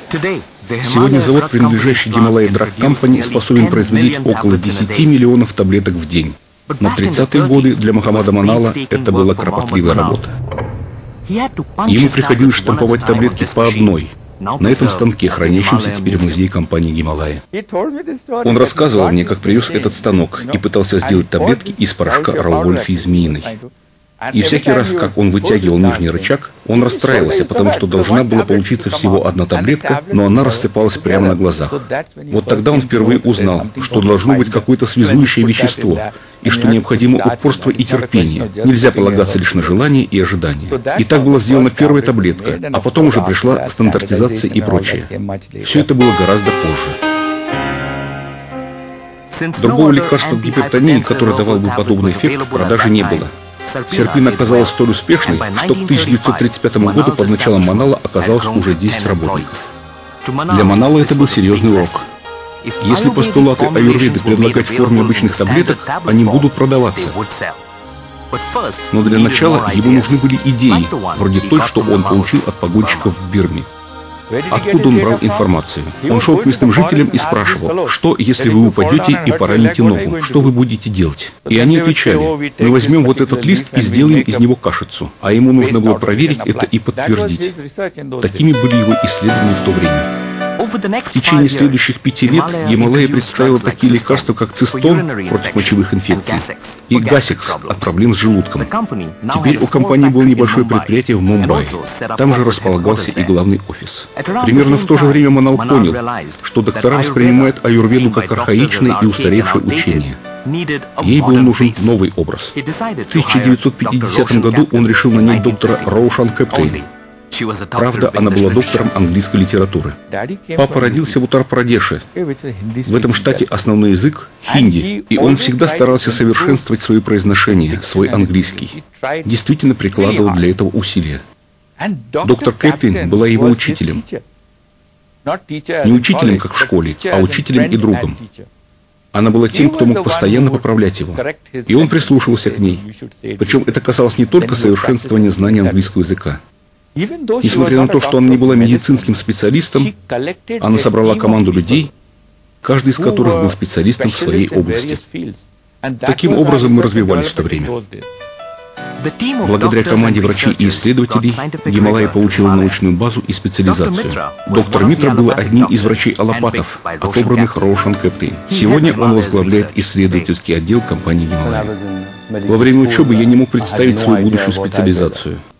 Сегодня завод, принадлежащий Himalaya Drug Company, способен производить около 10 миллионов таблеток в день. Но в 30-е годы для Мохаммада Манала это была кропотливая работа. Ему приходилось штамповать таблетки по одной, на этом станке, хранящемся теперь в музее компании Himalaya. Он рассказывал мне, как привез этот станок и пытался сделать таблетки из порошка Раугольфии змеиной. И всякий раз, как он вытягивал нижний рычаг, он расстраивался, потому что должна была получиться всего одна таблетка, но она рассыпалась прямо на глазах. Вот тогда он впервые узнал, что должно быть какое-то связующее вещество, и что необходимо упорство и терпение. Нельзя полагаться лишь на желание и ожидание. И так была сделана первая таблетка, а потом уже пришла стандартизация и прочее. Все это было гораздо позже. Другого лекарства от гипертонии, которое давало бы подобный эффект, в продаже не было. Серпин оказалась столь успешной, что к 1935 году под началом Манала оказалось уже 10 работников. Для Манала это был серьезный урок. Если постулаты аюрведы предлагать в форме обычных таблеток, они будут продаваться. Но для начала ему нужны были идеи, вроде той, что он получил от погонщиков в Бирме. Откуда он брал информацию? Он шел к местным жителям и спрашивал, что, если вы упадете и пораните ногу, что вы будете делать? И они отвечали: мы возьмем вот этот лист и сделаем из него кашицу. А ему нужно было проверить это и подтвердить. Такими были его исследования в то время. В течение следующих 5 лет Himalaya представила такие лекарства, как цистон против мочевых инфекций и гасикс от проблем с желудком. Теперь у компании было небольшое предприятие в Мумбаи. Там же располагался и главный офис. Примерно в то же время Манал понял, что доктора воспринимают аюрведу как архаичное и устаревшее учение. Ей был нужен новый образ. В 1950 году он решил нанять доктора Роушан Кэптейн. Правда, она была доктором английской литературы. Папа родился в Утар-Прадеше. В этом штате основной язык – хинди, и он всегда старался совершенствовать свое произношение, свой английский. Действительно прикладывал для этого усилия. Доктор Кэптейн была его учителем. Не учителем, как в школе, а учителем и другом. Она была тем, кто мог постоянно поправлять его. И он прислушивался к ней. Причем это касалось не только совершенствования знания английского языка. Несмотря на то, что она не была медицинским специалистом, она собрала команду людей, каждый из которых был специалистом в своей области. Таким образом мы развивались в то время. Благодаря команде врачей и исследователей Himalaya получила научную базу и специализацию. Доктор Митра был одним из врачей-аллопатов, отобранных Роушан Кэптейн. Сегодня он возглавляет исследовательский отдел компании Himalaya. Во время учебы я не мог представить свою будущую специализацию.